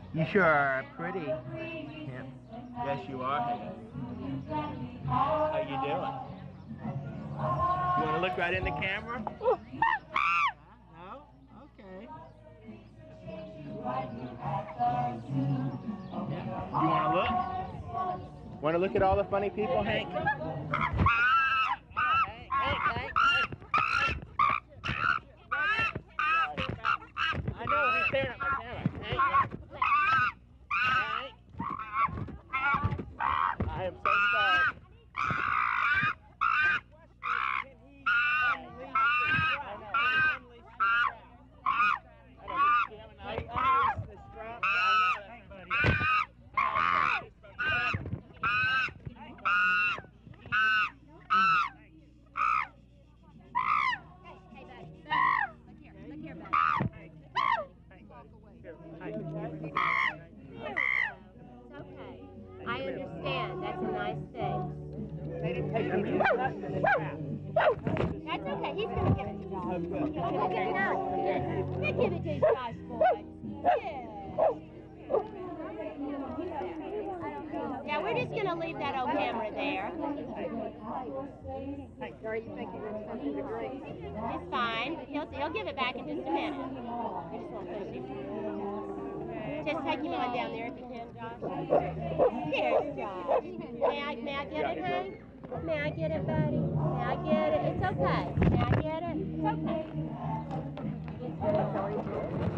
You sure are pretty. Yeah. Yes, you are, Hank. How you doing? You want to look right in the camera? No? Okay. You want to look? Want to look at all the funny people, Hank? I know, he's staring at my camera. Hank. I am so sorry. I understand. That's a nice thing. That's okay. He's going to give it to us. Look at now. You give it to these nice boys. Yeah, we're just going to leave that old camera there. Are you making something to drink? It's fine. He'll give it back in just a minute. We just won't push him. Just take him on down there if you can, Josh. Here's Josh. May I get it, Hank? May I get it, buddy? May I get it? It's okay. May I get it? It's okay.